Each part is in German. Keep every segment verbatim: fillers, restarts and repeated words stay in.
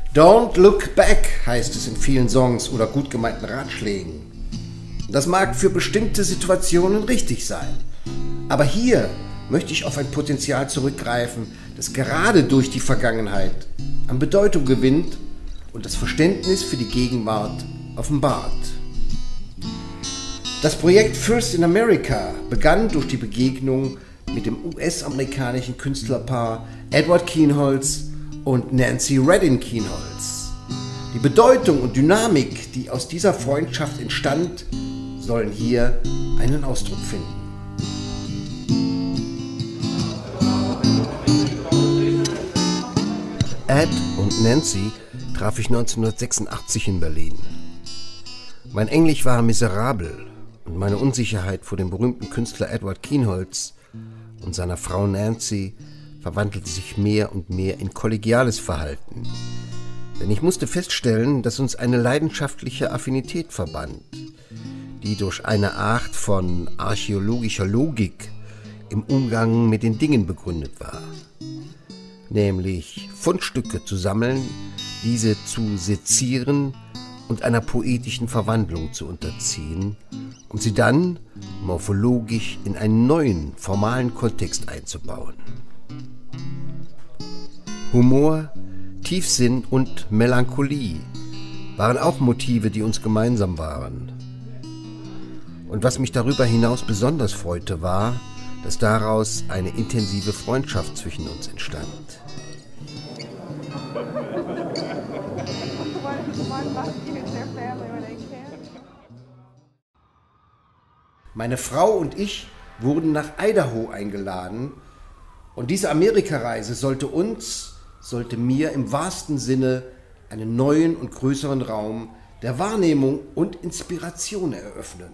Don't look back heißt es in vielen Songs oder gut gemeinten Ratschlägen. Das mag für bestimmte Situationen richtig sein, aber hier möchte ich auf ein Potenzial zurückgreifen, das gerade durch die Vergangenheit an Bedeutung gewinnt und das Verständnis für die Gegenwart offenbart. Das Projekt First in America begann durch die Begegnung mit dem U S-amerikanischen Künstlerpaar Edward Kienholz und Nancy Reddin Kienholz. Die Bedeutung und Dynamik, die aus dieser Freundschaft entstand, sollen hier einen Ausdruck finden. Ed und Nancy traf ich neunzehnhundertsechsundachtzig in Berlin. Mein Englisch war miserabel und meine Unsicherheit vor dem berühmten Künstler Edward Kienholz und seiner Frau Nancy verwandelte sich mehr und mehr in kollegiales Verhalten. Denn ich musste feststellen, dass uns eine leidenschaftliche Affinität verband, die durch eine Art von archäologischer Logik im Umgang mit den Dingen begründet war. Nämlich Fundstücke zu sammeln, diese zu sezieren und einer poetischen Verwandlung zu unterziehen und sie dann morphologisch in einen neuen, formalen Kontext einzubauen. Humor, Tiefsinn und Melancholie waren auch Motive, die uns gemeinsam waren. Und was mich darüber hinaus besonders freute, war, dass daraus eine intensive Freundschaft zwischen uns entstand. Meine Frau und ich wurden nach Idaho eingeladen und diese Amerikareise sollte uns, sollte mir im wahrsten Sinne einen neuen und größeren Raum der Wahrnehmung und Inspiration eröffnen.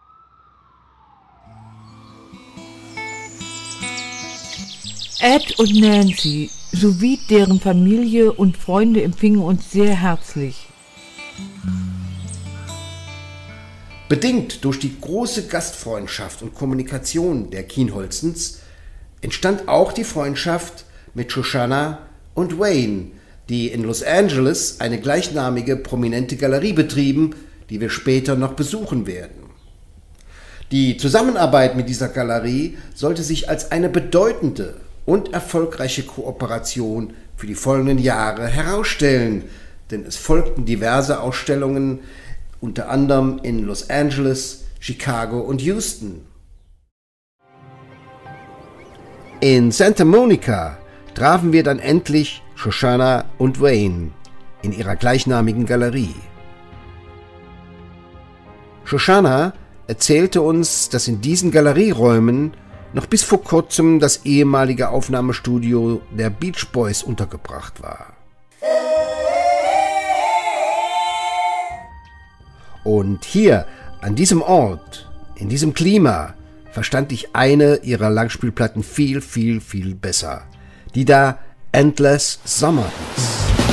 Ed und Nancy sowie deren Familie und Freunde empfingen uns sehr herzlich. Bedingt durch die große Gastfreundschaft und Kommunikation der Kienholzens entstand auch die Freundschaft mit Shoshana und Wayne, die in Los Angeles eine gleichnamige prominente Galerie betrieben, die wir später noch besuchen werden. Die Zusammenarbeit mit dieser Galerie sollte sich als eine bedeutende und erfolgreiche Kooperation für die folgenden Jahre herausstellen, denn es folgten diverse Ausstellungen, unter anderem in Los Angeles, Chicago und Houston. In Santa Monica trafen wir dann endlich Shoshana und Wayne in ihrer gleichnamigen Galerie. Shoshana erzählte uns, dass in diesen Galerieräumen noch bis vor kurzem das ehemalige Aufnahmestudio der Beach Boys untergebracht war. Und hier, an diesem Ort, in diesem Klima, verstand ich eine ihrer Langspielplatten viel, viel, viel besser, die da Endless Summer hieß.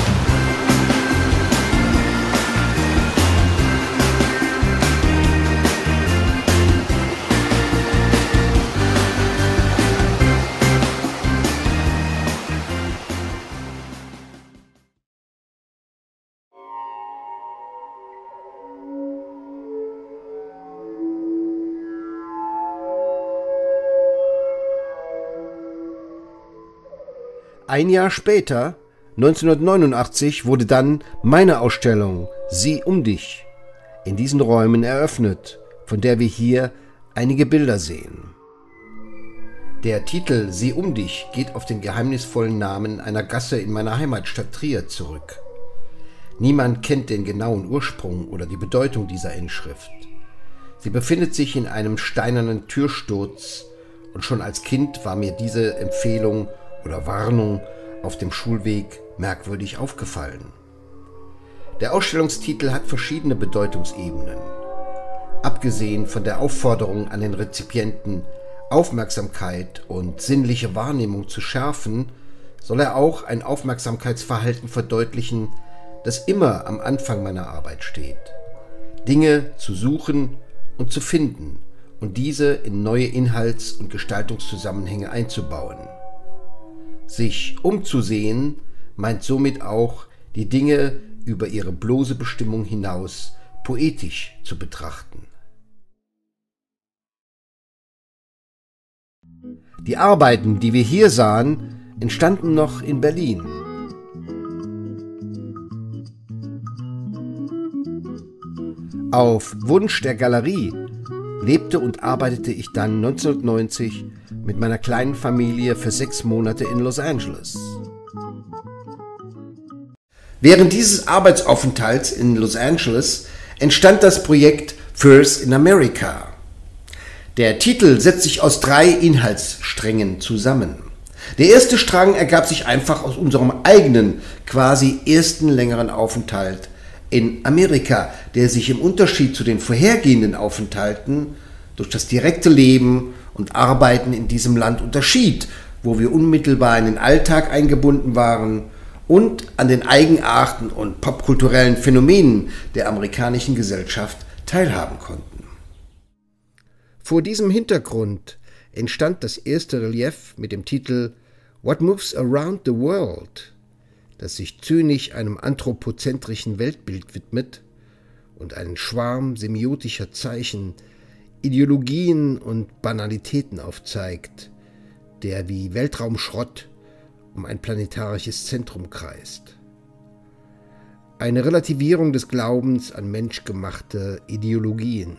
Ein Jahr später, neunzehnhundertneunundachtzig, wurde dann meine Ausstellung Sieh um dich in diesen Räumen eröffnet, von der wir hier einige Bilder sehen. Der Titel Sieh um dich geht auf den geheimnisvollen Namen einer Gasse in meiner Heimatstadt Trier zurück. Niemand kennt den genauen Ursprung oder die Bedeutung dieser Inschrift. Sie befindet sich in einem steinernen Türsturz und schon als Kind war mir diese Empfehlung oder Warnung auf dem Schulweg merkwürdig aufgefallen. Der Ausstellungstitel hat verschiedene Bedeutungsebenen. Abgesehen von der Aufforderung an den Rezipienten, Aufmerksamkeit und sinnliche Wahrnehmung zu schärfen, soll er auch ein Aufmerksamkeitsverhalten verdeutlichen, das immer am Anfang meiner Arbeit steht. Dinge zu suchen und zu finden und diese in neue Inhalts- und Gestaltungszusammenhänge einzubauen. Sich umzusehen meint somit auch, die Dinge über ihre bloße Bestimmung hinaus poetisch zu betrachten. Die Arbeiten, die wir hier sahen, entstanden noch in Berlin. Auf Wunsch der Galerie lebte und arbeitete ich dann neunzehnhundertneunzig mit meiner kleinen Familie für sechs Monate in Los Angeles. Während dieses Arbeitsaufenthalts in Los Angeles entstand das Projekt First in America. Der Titel setzt sich aus drei Inhaltssträngen zusammen. Der erste Strang ergab sich einfach aus unserem eigenen, quasi ersten längeren Aufenthalt in Amerika, der sich im Unterschied zu den vorhergehenden Aufenthalten durch das direkte Leben und Arbeiten in diesem Land unterschied, wo wir unmittelbar in den Alltag eingebunden waren und an den Eigenarten und popkulturellen Phänomenen der amerikanischen Gesellschaft teilhaben konnten. Vor diesem Hintergrund entstand das erste Relief mit dem Titel What Moves Around the World, das sich zynisch einem anthropozentrischen Weltbild widmet und einen Schwarm semiotischer Zeichen, Ideologien und Banalitäten aufzeigt, der wie Weltraumschrott um ein planetarisches Zentrum kreist. Eine Relativierung des Glaubens an menschgemachte Ideologien.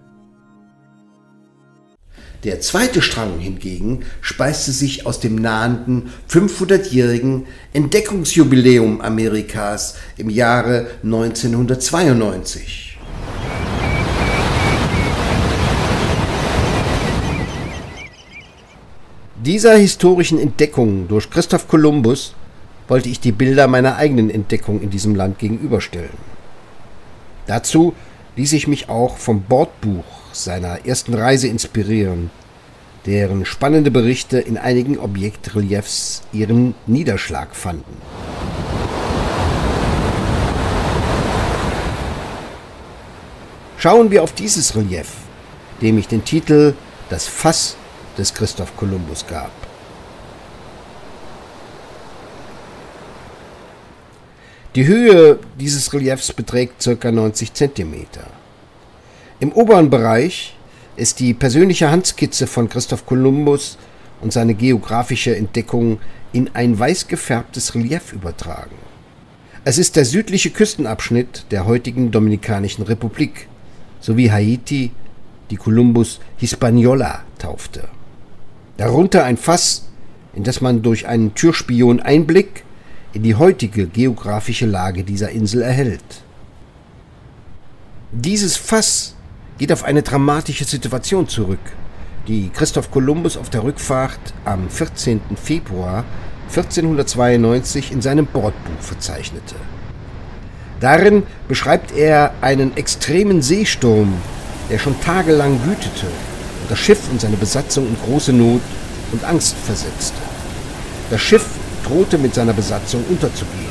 Der zweite Strang hingegen speiste sich aus dem nahenden fünfhundertjährigen Entdeckungsjubiläum Amerikas im Jahre neunzehnhundertzweiundneunzig. Dieser historischen Entdeckung durch Christoph Kolumbus wollte ich die Bilder meiner eigenen Entdeckung in diesem Land gegenüberstellen. Dazu ließ ich mich auch vom Bordbuch seiner ersten Reise inspirieren, deren spannende Berichte in einigen Objektreliefs ihren Niederschlag fanden. Schauen wir auf dieses Relief, dem ich den Titel »Das Fass« des Christoph Kolumbus gab. Die Höhe dieses Reliefs beträgt ca. neunzig Zentimeter. Im oberen Bereich ist die persönliche Handskizze von Christoph Kolumbus und seine geografische Entdeckung in ein weiß gefärbtes Relief übertragen. Es ist der südliche Küstenabschnitt der heutigen Dominikanischen Republik, sowie Haiti, die Kolumbus Hispaniola taufte. Darunter ein Fass, in das man durch einen Türspion Einblick in die heutige geografische Lage dieser Insel erhält. Dieses Fass geht auf eine dramatische Situation zurück, die Christoph Kolumbus auf der Rückfahrt am vierzehnten Februar vierzehnhundertzweiundneunzig in seinem Bordbuch verzeichnete. Darin beschreibt er einen extremen Seesturm, der schon tagelang wütete und das Schiff und seine Besatzung in große Not und Angst versetzte. Das Schiff drohte mit seiner Besatzung unterzugehen.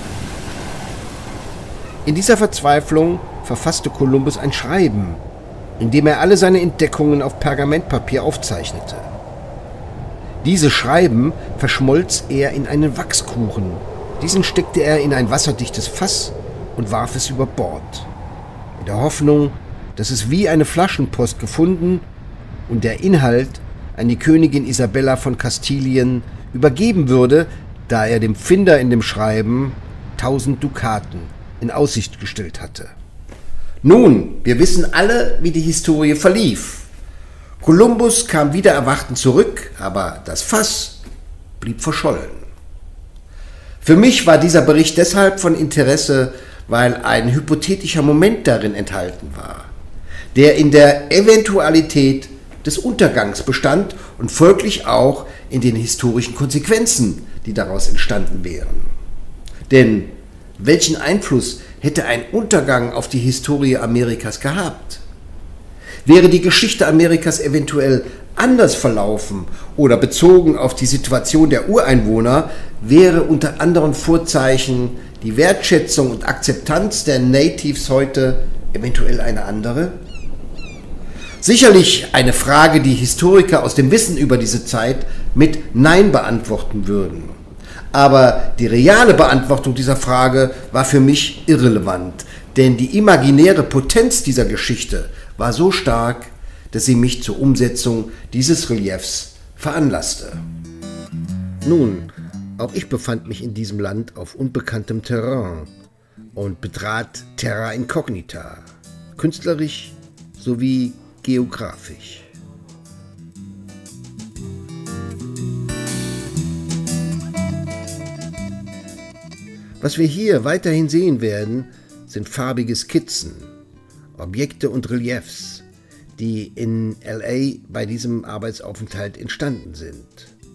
In dieser Verzweiflung verfasste Kolumbus ein Schreiben, in dem er alle seine Entdeckungen auf Pergamentpapier aufzeichnete. Diese Schreiben verschmolz er in einen Wachskuchen. Diesen steckte er in ein wasserdichtes Fass und warf es über Bord, in der Hoffnung, dass es wie eine Flaschenpost gefunden und der Inhalt an die Königin Isabella von Kastilien übergeben würde, da er dem Finder in dem Schreiben tausend Dukaten in Aussicht gestellt hatte. Nun, wir wissen alle, wie die Historie verlief. Kolumbus kam wider Erwarten zurück, aber das Fass blieb verschollen. Für mich war dieser Bericht deshalb von Interesse, weil ein hypothetischer Moment darin enthalten war, der in der Eventualität des Untergangs bestand und folglich auch in den historischen Konsequenzen, die daraus entstanden wären. Denn welchen Einfluss hätte ein Untergang auf die Historie Amerikas gehabt? Wäre die Geschichte Amerikas eventuell anders verlaufen oder bezogen auf die Situation der Ureinwohner, wäre unter anderen Vorzeichen die Wertschätzung und Akzeptanz der Natives heute eventuell eine andere? Sicherlich eine Frage, die Historiker aus dem Wissen über diese Zeit mit Nein beantworten würden. Aber die reale Beantwortung dieser Frage war für mich irrelevant, denn die imaginäre Potenz dieser Geschichte war so stark, dass sie mich zur Umsetzung dieses Reliefs veranlasste. Nun, auch ich befand mich in diesem Land auf unbekanntem Terrain und betrat Terra Incognita, künstlerisch sowie geografisch. Was wir hier weiterhin sehen werden, sind farbige Skizzen, Objekte und Reliefs, die in L A bei diesem Arbeitsaufenthalt entstanden sind.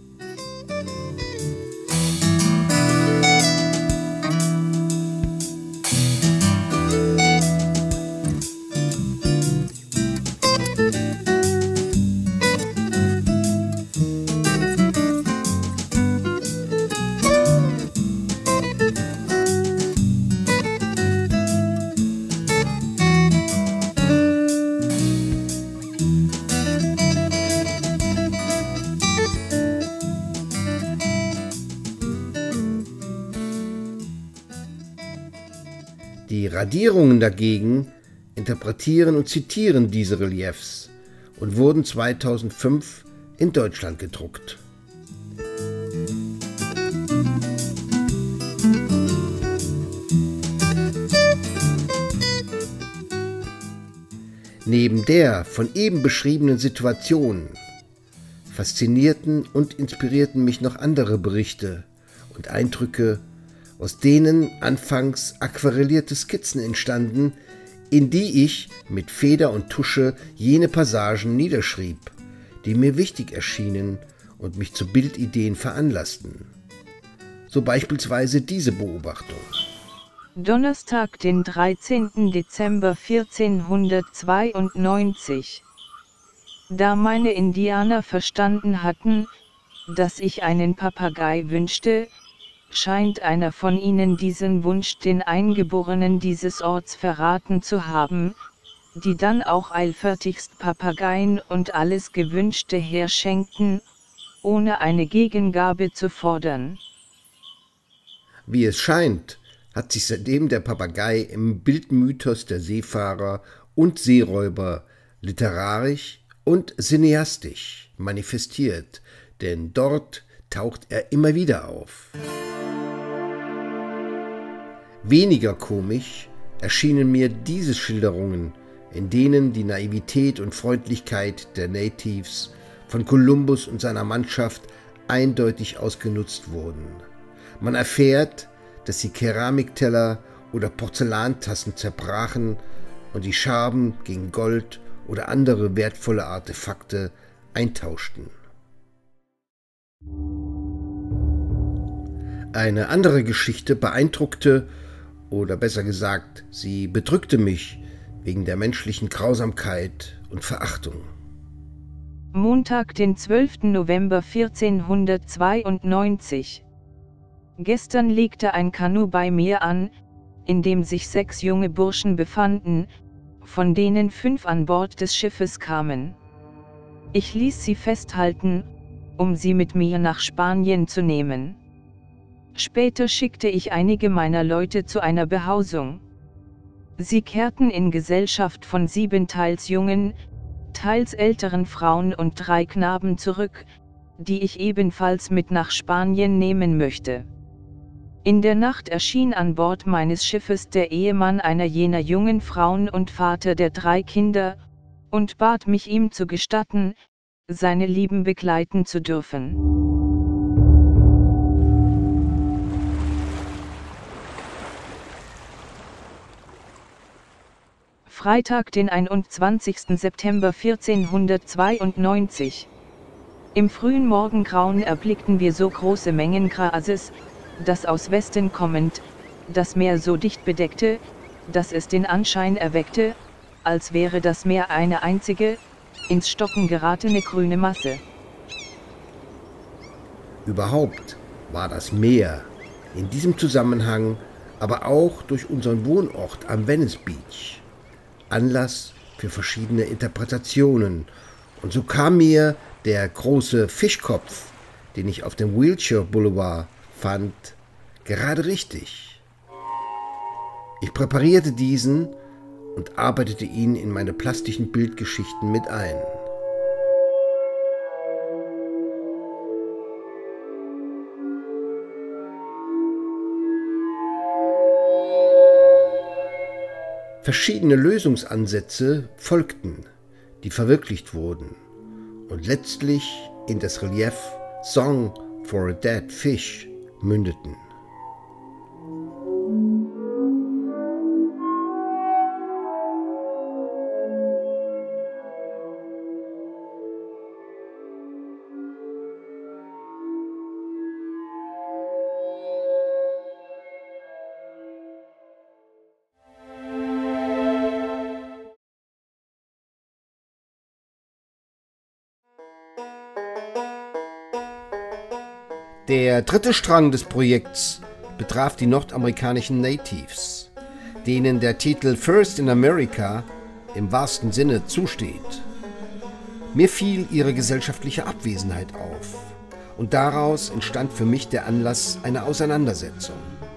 Die Radierungen dagegen interpretieren und zitieren diese Reliefs und wurden zweitausendfünf in Deutschland gedruckt. Neben der von eben beschriebenen Situation faszinierten und inspirierten mich noch andere Berichte und Eindrücke, aus denen anfangs aquarellierte Skizzen entstanden, in die ich mit Feder und Tusche jene Passagen niederschrieb, die mir wichtig erschienen und mich zu Bildideen veranlassten. So beispielsweise diese Beobachtung. Donnerstag, den dreizehnten Dezember vierzehnhundertzweiundneunzig. Da meine Indianer verstanden hatten, dass ich einen Papagei wünschte, scheint einer von ihnen diesen Wunsch den Eingeborenen dieses Orts verraten zu haben, die dann auch eilfertigst Papageien und alles Gewünschte herschenkten, ohne eine Gegengabe zu fordern. Wie es scheint, hat sich seitdem der Papagei im Bildmythos der Seefahrer und Seeräuber literarisch und cineastisch manifestiert, denn dort taucht er immer wieder auf. Weniger komisch erschienen mir diese Schilderungen, in denen die Naivität und Freundlichkeit der Natives von Kolumbus und seiner Mannschaft eindeutig ausgenutzt wurden. Man erfährt, dass sie Keramikteller oder Porzellantassen zerbrachen und die Scherben gegen Gold oder andere wertvolle Artefakte eintauschten. Eine andere Geschichte beeindruckte, oder besser gesagt, sie bedrückte mich wegen der menschlichen Grausamkeit und Verachtung. Montag, den zwölften November vierzehnhundertzweiundneunzig. Gestern legte ein Kanu bei mir an, in dem sich sechs junge Burschen befanden, von denen fünf an Bord des Schiffes kamen. Ich ließ sie festhalten, um sie mit mir nach Spanien zu nehmen. Später schickte ich einige meiner Leute zu einer Behausung. Sie kehrten in Gesellschaft von sieben teils jungen, teils älteren Frauen und drei Knaben zurück, die ich ebenfalls mit nach Spanien nehmen möchte. In der Nacht erschien an Bord meines Schiffes der Ehemann einer jener jungen Frauen und Vater der drei Kinder, und bat mich ihm zu gestatten, seine Lieben begleiten zu dürfen. Freitag, den einundzwanzigsten September vierzehnhundertzweiundneunzig. Im frühen Morgengrauen erblickten wir so große Mengen Grases, das aus Westen kommend, das Meer so dicht bedeckte, dass es den Anschein erweckte, als wäre das Meer eine einzige, ins Stocken geratene grüne Masse. Überhaupt war das Meer in diesem Zusammenhang, aber auch durch unseren Wohnort am Venice Beach, Anlass für verschiedene Interpretationen, und so kam mir der große Fischkopf, den ich auf dem Wilshire Boulevard fand, gerade richtig. Ich präparierte diesen und arbeitete ihn in meine plastischen Bildgeschichten mit ein. Verschiedene Lösungsansätze folgten, die verwirklicht wurden und letztlich in das Relief Song for a Dead Fish mündeten. Der dritte Strang des Projekts betraf die nordamerikanischen Natives, denen der Titel First in America im wahrsten Sinne zusteht. Mir fiel ihre gesellschaftliche Abwesenheit auf und daraus entstand für mich der Anlass einer Auseinandersetzung.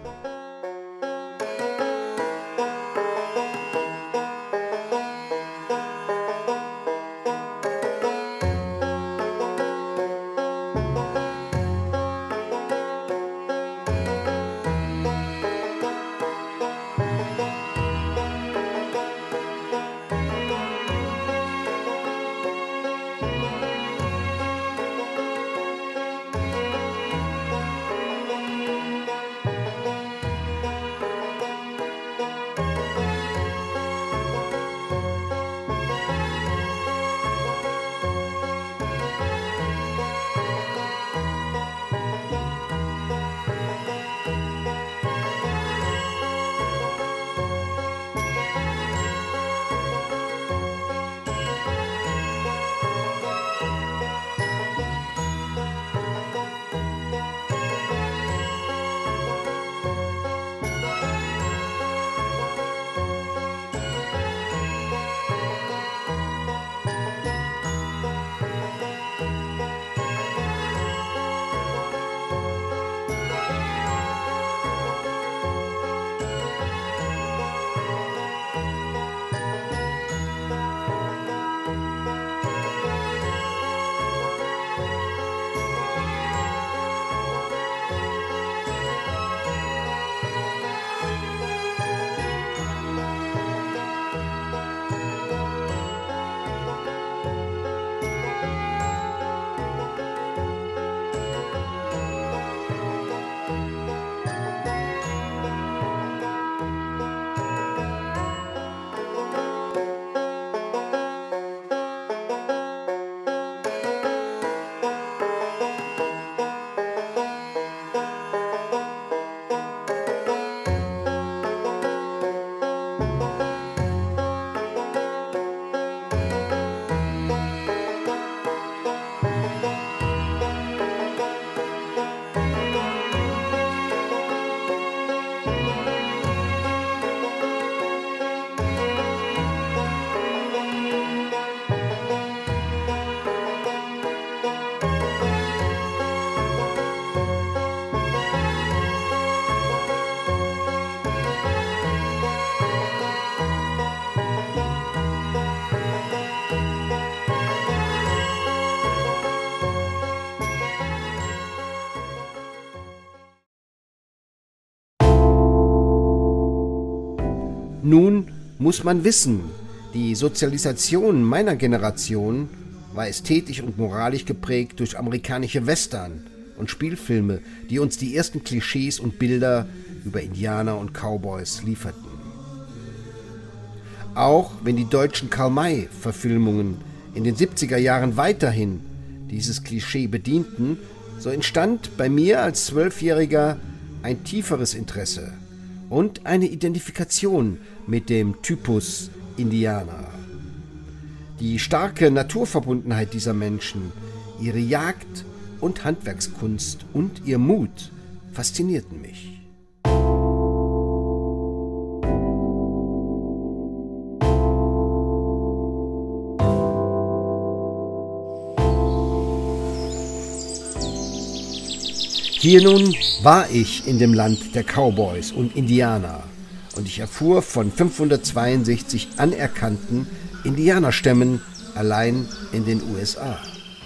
Nun muss man wissen, die Sozialisation meiner Generation war ästhetisch und moralisch geprägt durch amerikanische Western und Spielfilme, die uns die ersten Klischees und Bilder über Indianer und Cowboys lieferten. Auch wenn die deutschen Karl-May-Verfilmungen in den siebziger Jahren weiterhin dieses Klischee bedienten, so entstand bei mir als Zwölfjähriger ein tieferes Interesse und eine Identifikation mit dem Typus Indianer. Die starke Naturverbundenheit dieser Menschen, ihre Jagd- und Handwerkskunst und ihr Mut faszinierten mich. Hier nun war ich in dem Land der Cowboys und Indianer und ich erfuhr von fünfhundertzweiundsechzig anerkannten Indianerstämmen allein in den U S A.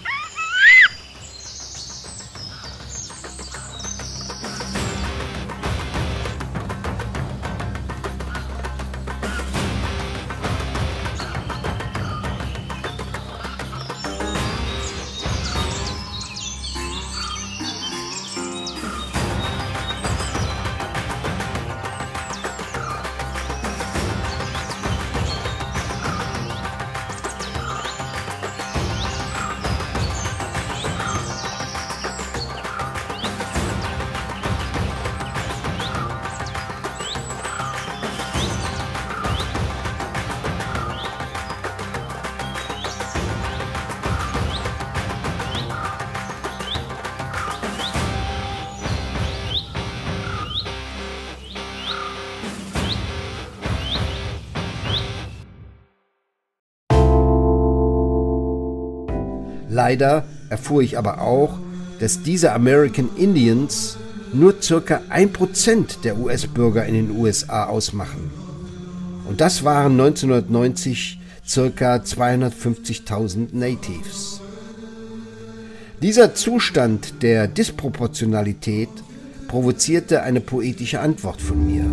Leider erfuhr ich aber auch, dass diese American Indians nur ca. ein Prozent der U S-Bürger in den U S A ausmachen. Und das waren neunzehnhundertneunzig ca. zweihundertfünfzigtausend Natives. Dieser Zustand der Disproportionalität provozierte eine poetische Antwort von mir.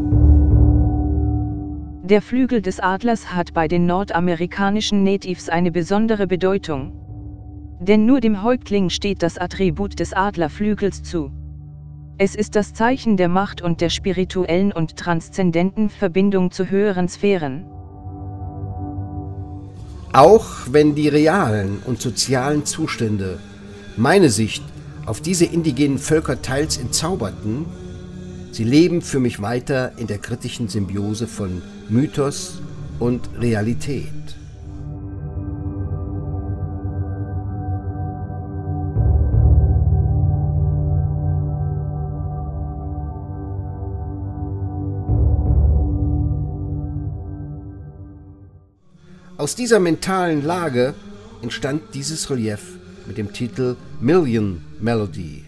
Der Flügel des Adlers hat bei den nordamerikanischen Natives eine besondere Bedeutung. Denn nur dem Häuptling steht das Attribut des Adlerflügels zu. Es ist das Zeichen der Macht und der spirituellen und transzendenten Verbindung zu höheren Sphären. Auch wenn die realen und sozialen Zustände meine Sicht auf diese indigenen Völker teils entzauberten, sie leben für mich weiter in der kritischen Symbiose von Mythos und Realität. Aus dieser mentalen Lage entstand dieses Relief mit dem Titel Million Melody.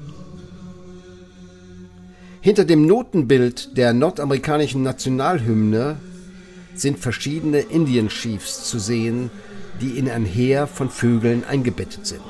Hinter dem Notenbild der nordamerikanischen Nationalhymne sind verschiedene Indian Chiefs zu sehen, die in ein Heer von Vögeln eingebettet sind.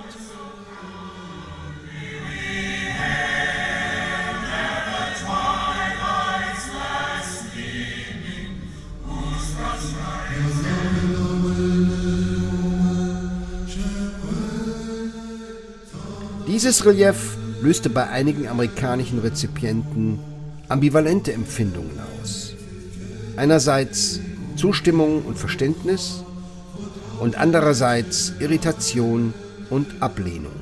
Dieses Relief löste bei einigen amerikanischen Rezipienten ambivalente Empfindungen aus. Einerseits Zustimmung und Verständnis und andererseits Irritation und Ablehnung.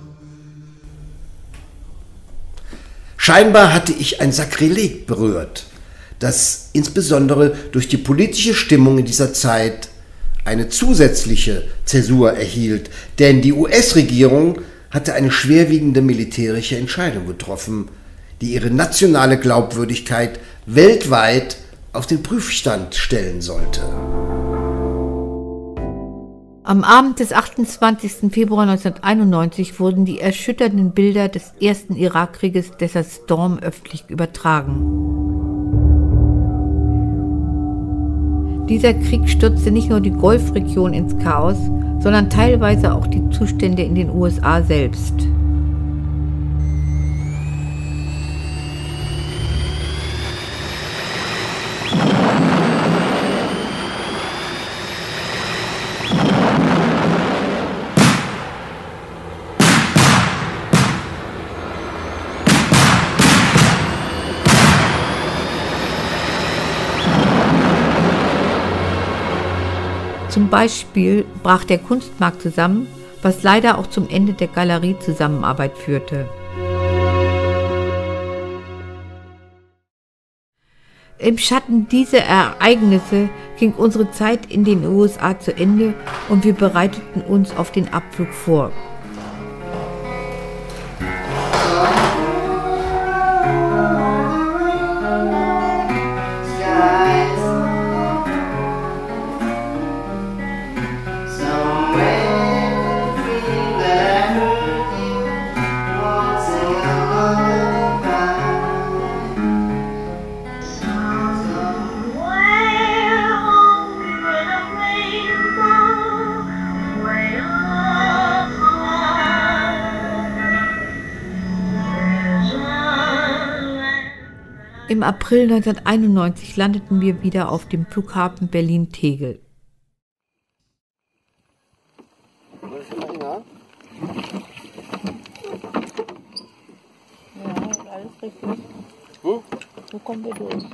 Scheinbar hatte ich ein Sakrileg berührt, das insbesondere durch die politische Stimmung in dieser Zeit eine zusätzliche Zäsur erhielt, denn die U S-Regierung hatte eine schwerwiegende militärische Entscheidung getroffen, die ihre nationale Glaubwürdigkeit weltweit auf den Prüfstand stellen sollte. Am Abend des achtundzwanzigsten Februar neunzehnhunderteinundneunzig wurden die erschütternden Bilder des ersten Irakkrieges Desert Storm öffentlich übertragen. Dieser Krieg stürzte nicht nur die Golfregion ins Chaos, sondern teilweise auch die Zustände in den U S A selbst. Zum Beispiel brach der Kunstmarkt zusammen, was leider auch zum Ende der Galeriezusammenarbeit führte. Im Schatten dieser Ereignisse ging unsere Zeit in den U S A zu Ende und wir bereiteten uns auf den Abflug vor. Somewhere between the hurting once and im April neunzehnhunderteinundneunzig landeten wir wieder auf dem Flughafen Berlin-Tegel. Ja, alles richtig. Wo? Wo kommen wir durch?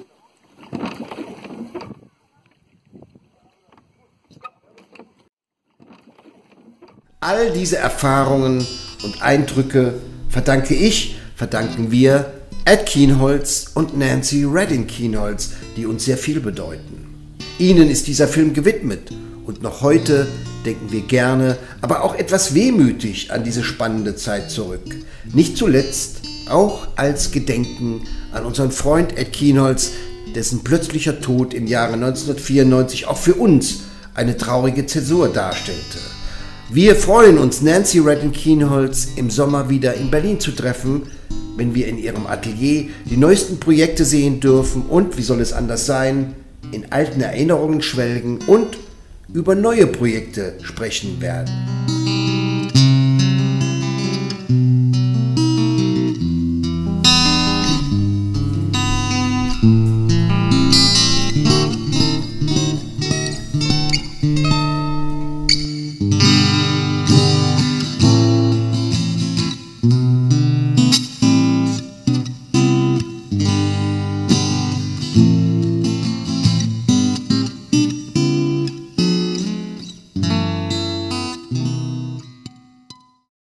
All diese Erfahrungen und Eindrücke verdanke ich, verdanken wir Ed Kienholz und Nancy Redding Kienholz, die uns sehr viel bedeuten. Ihnen ist dieser Film gewidmet und noch heute denken wir gerne, aber auch etwas wehmütig an diese spannende Zeit zurück. Nicht zuletzt auch als Gedenken an unseren Freund Ed Kienholz, dessen plötzlicher Tod im Jahre neunzehnhundertvierundneunzig auch für uns eine traurige Zäsur darstellte. Wir freuen uns, Nancy Redding Kienholz im Sommer wieder in Berlin zu treffen, wenn wir in ihrem Atelier die neuesten Projekte sehen dürfen und, wie soll es anders sein, in alten Erinnerungen schwelgen und über neue Projekte sprechen werden.